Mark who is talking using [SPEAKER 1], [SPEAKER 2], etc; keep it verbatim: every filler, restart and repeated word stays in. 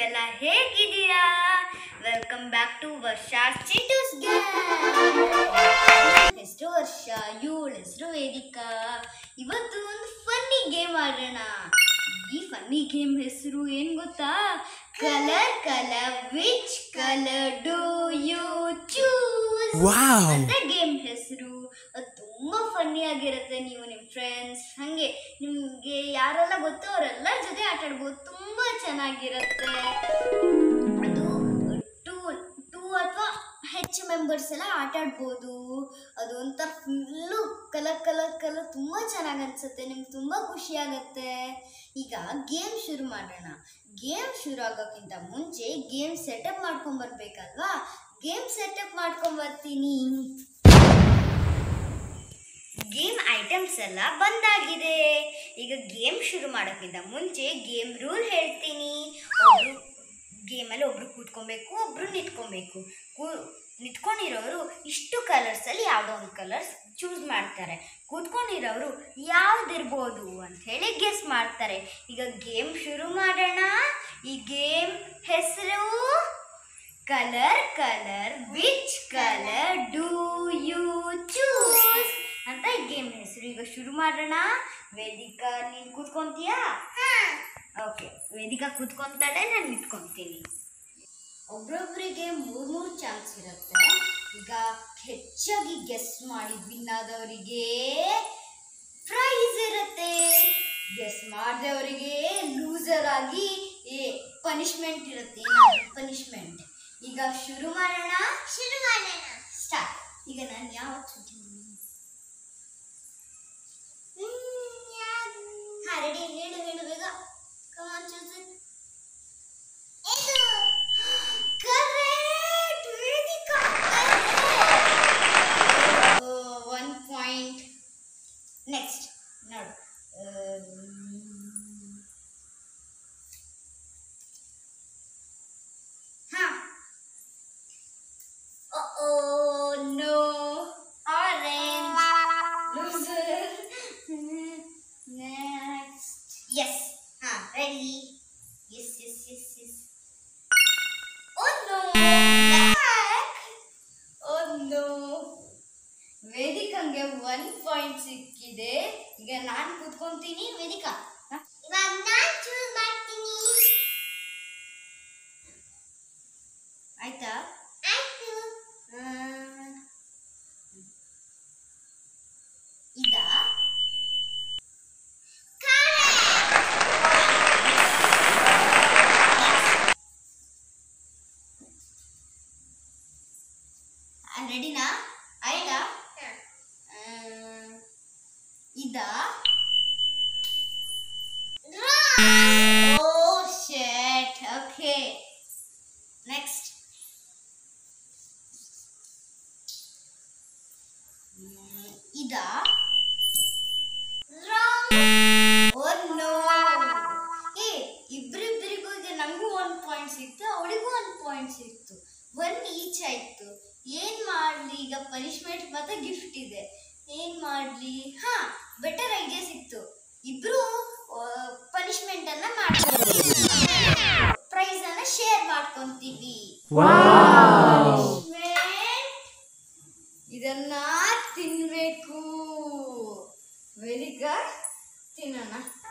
[SPEAKER 1] ನೀವೆಲ್ಲ ಹೇಗಿದ್ದೀರಾ? Welcome back to Varsha's Chintu's gang. ಹೆಸರು ವರ್ಷ, ಇವಳ ಹೆಸರು ವೇದಿಕಾ. ಇವತ್ತು ಒಂದು ಫನ್ನಿ ಗೇಮ್ ಆಡೋಣ. ಈ ಫನ್ನಿ ಗೇಮ್ ಹೆಸರು ಏನ್ ಗೊತ್ತಾ? Colour colour which colour do you choose ಅಂತ ಗೇಮ್ ಹೆಸರು. ಅದು ತುಂಬಾ ಫನ್ನಿ ಆಗಿರುತ್ತೆ. ನೀವು ನಿಮ್ಮ ಫ್ರೆಂಡ್ಸ್ ಹಂಗೆ ನಿಮ್ಗೆ ಯಾರೆಲ್ಲ ಗೊತ್ತೋ ಅವರೆಲ್ಲ ಜೊತೆ ಆಟ ಆಡ್ಬೋದು. ತುಂಬಾ ಚೆನ್ನಾಗಿರುತ್ತೆ. ಅದು ಟೂ ಟೂ ಅಥವಾ ಹೆಚ್ಚು ಮೆಂಬರ್ಸ್ ಎಲ್ಲ ಆಟ ಆಡ್ಬೋದು. ಅದು ಒಂಥರ ಫುಲ್ಲು ಕಲರ್ ಕಲರ್ ಕಲರ್ ತುಂಬಾ ಚೆನ್ನಾಗಿ ಅನ್ಸುತ್ತೆ. ನಿಮ್ಗೆ ತುಂಬಾ ಖುಷಿ ಆಗುತ್ತೆ. ಈಗ ಗೇಮ್ ಶುರು ಮಾಡೋಣ. ಗೇಮ್ ಶುರು ಆಗೋಕ್ಕಿಂತ ಮುಂಚೆ ಗೇಮ್ ಸೆಟಪ್ ಮಾಡ್ಕೊಂಡ್ ಬರ್ಬೇಕಲ್ವಾ? ಗೇಮ್ ಸೆಟಪ್ ಮಾಡ್ಕೊಂಡ್ ಬರ್ತೀನಿ. ಗೇಮ್ ಐಟಮ್ಸ್ ಎಲ್ಲ ಬಂದಾಗಿದೆ. ಈಗ ಗೇಮ್ ಶುರು ಮಾಡೋಕ್ಕಿಂತ ಮುಂಚೆ ಗೇಮ್ ರೂಲ್ ಹೇಳ್ತೀನಿ. ಒಬ್ರು ಗೇಮಲ್ಲಿ ಒಬ್ರು ಕೂತ್ಕೊಬೇಕು, ಒಬ್ರು ನಿಂತ್ಕೊಬೇಕು. ಕೂ ನಿಂತ್ಕೊಂಡಿರೋರು ಇಷ್ಟು ಕಲರ್ಸಲ್ಲಿ ಯಾವುದೋ ಒಂದು ಕಲರ್ಸ್ ಚೂಸ್ ಮಾಡ್ತಾರೆ. ಕೂತ್ಕೊಂಡಿರೋರು ಯಾವುದಿರ್ಬೋದು ಅಂತ ಹೇಳಿ ಗೆಸ್ ಮಾಡ್ತಾರೆ. ಈಗ ಗೇಮ್ ಶುರು ಮಾಡೋಣ. ಈ ಗೇಮ್ ಹೆಸರು colour colour which colour do you choose ಅಂತ ಈ ಗೇಮ್ ಹೆಸರು. ಈಗ ಶುರು ಮಾಡೋಣ. ವೇದಿಕಾ ನೀನು ಕೂತ್ಕೊಂತೀಯಾ? ಓಕೆ, ವೇದಿಕಾ ಕೂತ್ಕೊಂತಾಳೆ, ನಾನು ನಿಂತ್ಕೊಂತೀನಿ. ಒಬ್ರೊಬ್ರಿಗೆ ಮೂರ್ ಮೂರು ಚಾನ್ಸ್ ಇರುತ್ತೆ. ಈಗ ಹೆಚ್ಚಾಗಿ ಗೆಸ್ ಮಾಡಿ ವಿನ್ ಆದವರಿಗೆ ಪ್ರೈಸ್ ಇರುತ್ತೆ. ಗೆಸ್ ಮಾಡಿದವರಿಗೆ ಲೂಸರ್ ಆಗಿ ಪನಿಷ್ಮೆಂಟ್ ಇರುತ್ತೆ. ಪನಿಷ್ಮೆಂಟ್. ಈಗ ಶುರು ಮಾಡೋಣ. ಶುರು ಮಾಡೋಣ ಸ್ಟಾರ್ಟ್. ಈಗ ನಾನು ಯಾವ ಹಾ ರೆಡಿ? ಹೇಳು ಹೇಳು ಬೇಗ. Come on choose it. ಇದು correct Vedika. One point. Next ನೋಡು. ಹಾ oh no, orange loser. Next yes. ಹಾ ready? Yes yes yes yes. Oh no, black. Oh no, ವೇದಿಕಂಗೆ ಒನ್ ಪಾಯಿಂಟ್ ಸಿಕ್ಕಿದೆ. ಈಗ ನಾನು ಕೂತ್ಕೊಂತೀನಿ. ವೇದಿಕಾ ಇವಾಗ ನಾನು ಚೂಸ್ ಮಾಡ್ತೀನಿ. ಆಯ್ತಾ? ಆಯ್ತು. ಇದಾ? ರೆಡಿನಾ? ಆಯ್ತಾ? ಇದಾ? Oh shit. Okay, next. ಇದಾ? Oh no. ಏ ಇಬ್ರಿಬ್ರಿಗೂ ಇದೆ. ನಮಗೂ ಒಂದು ಪಾಯಿಂಟ್ ಸಿಕ್ತು, ಅವಳಿಗೂ ಒಂದು ಪಾಯಿಂಟ್ ಸಿಕ್ತು. ಒನ್ ಈಚ್ ಆಯ್ತು. ಏನ್ ಮಾಡ್ಲಿ ಈಗ? ಪನಿಷ್ಮೆಂಟ್ ಮತ್ತೆ ಗಿಫ್ಟ್ ಇದೆ. ಏನ್ ಮಾಡ್ಲಿ? ಹಾ, ಬೆಟರ್ ಐಡಿಯಾ ಸಿಕ್ತು. ಇಬ್ರು ಪನಿಷ್ಮೆಂಟ್ ಅನ್ನ ಮಾಡ್ತೀವಿ, ಪ್ರೈಸ್ ಅನ್ನ ಶೇರ್ ಮಾಡ್ಕೊಂತೀವಿ. ಇದನ್ನ ತಿನ್ಬೇಕು. ವೇದಿಕಾ ತಿನ್ನೋಣ.